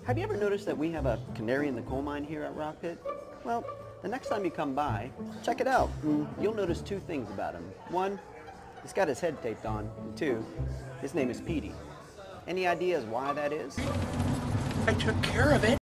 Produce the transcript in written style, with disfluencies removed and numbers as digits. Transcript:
Have you ever noticed that we have a canary in the coal mine here at Rockpit? Well, the next time you come by, check it out. You'll notice two things about him. One, he's got his head taped on. And two, his name is Petey. Any ideas why that is? I took care of it.